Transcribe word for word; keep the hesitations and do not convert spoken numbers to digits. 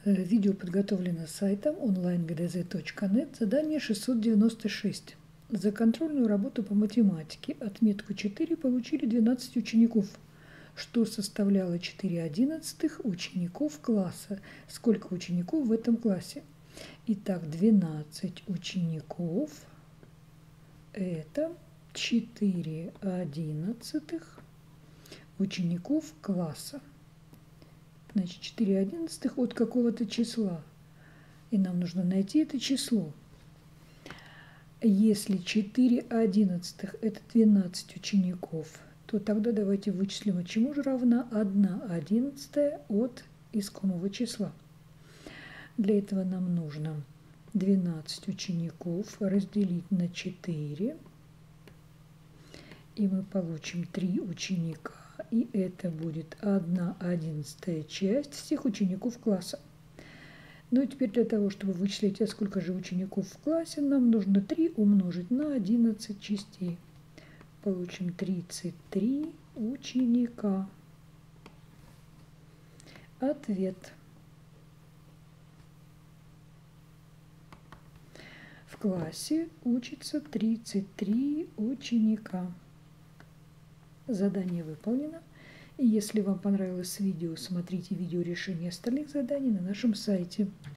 Видео подготовлено сайтом онлайн гэ дэ зэ точка нет. Задание шестьсот девяносто шесть. За контрольную работу по математике отметку четыре получили двенадцать учеников, что составляло четыре одиннадцатых учеников класса. Сколько учеников в этом классе? Итак, двенадцать учеников – это четыре одиннадцатых учеников класса. Значит, четыре одиннадцатых от какого-то числа. И нам нужно найти это число. Если четыре одиннадцатых – это двенадцать учеников, то тогда давайте вычислим, чему же равна одна одиннадцатая от искомого числа. Для этого нам нужно двенадцать учеников разделить на четыре, и мы получим три ученика. И это будет одна одиннадцатая часть всех учеников класса. Ну и теперь для того, чтобы вычислить, а сколько же учеников в классе, нам нужно три умножить на одиннадцать частей. Получим тридцать три ученика. Ответ. В классе учится тридцать три ученика. Задание выполнено. И если вам понравилось видео, смотрите видео решения остальных заданий на нашем сайте.